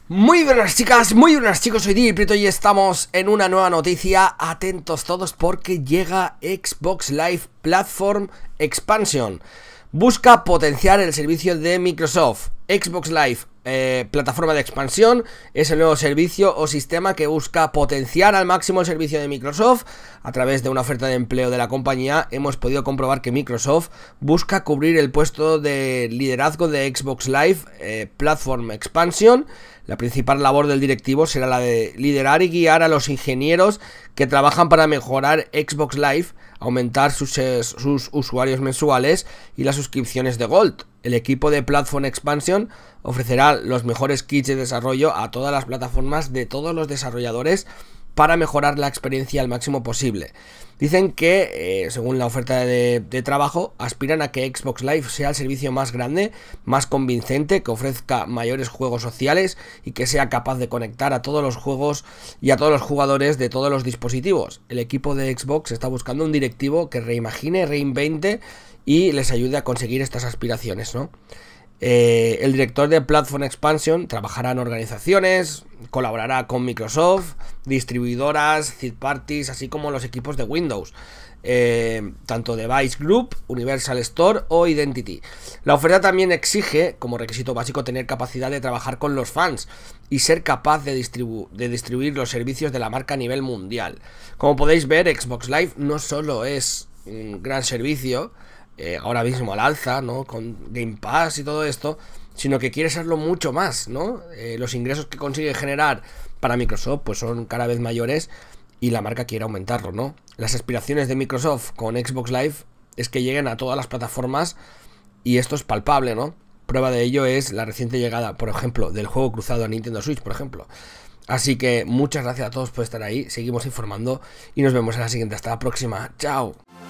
Muy buenas chicas, muy buenas chicos, soy Di Prieto y estamos en una nueva noticia. Atentos todos porque llega Xbox Live Platform Expansion. Busca potenciar el servicio de Microsoft. Xbox Live plataforma de expansión es el nuevo servicio o sistema que busca potenciar al máximo el servicio de Microsoft. A través de una oferta de empleo de la compañía hemos podido comprobar que Microsoft busca cubrir el puesto de liderazgo de Xbox Live Platform Expansion. La principal labor del directivo será la de liderar y guiar a los ingenieros que trabajan para mejorar Xbox Live, aumentar sus usuarios mensuales y las suscripciones de Gold. El equipo de Platform Expansion ofrecerá los mejores kits de desarrollo a todas las plataformas de todos los desarrolladores para mejorar la experiencia al máximo posible. Dicen que, según la oferta de trabajo, aspiran a que Xbox Live sea el servicio más grande, más convincente, que ofrezca mayores juegos sociales y que sea capaz de conectar a todos los juegos y a todos los jugadores de todos los dispositivos. El equipo de Xbox está buscando un directivo que reimagine, reinvente y les ayude a conseguir estas aspiraciones, ¿no? El director de Platform Expansion trabajará en organizaciones, colaborará con Microsoft, distribuidoras, third parties, así como los equipos de Windows, tanto Device Group, Universal Store o Identity. La oferta también exige como requisito básico tener capacidad de trabajar con los fans y ser capaz de distribuir los servicios de la marca a nivel mundial. Como podéis ver, Xbox Live no solo es un gran servicio ahora mismo al alza, ¿no?, con Game Pass y todo esto, sino que quiere serlo mucho más, ¿no? Los ingresos que consigue generar para Microsoft pues son cada vez mayores y la marca quiere aumentarlo, ¿no? Las aspiraciones de Microsoft con Xbox Live es que lleguen a todas las plataformas y esto es palpable, ¿no? Prueba de ello es la reciente llegada, por ejemplo, del juego cruzado a Nintendo Switch, por ejemplo. Así que muchas gracias a todos por estar ahí, seguimos informando y nos vemos en la siguiente. Hasta la próxima, chao.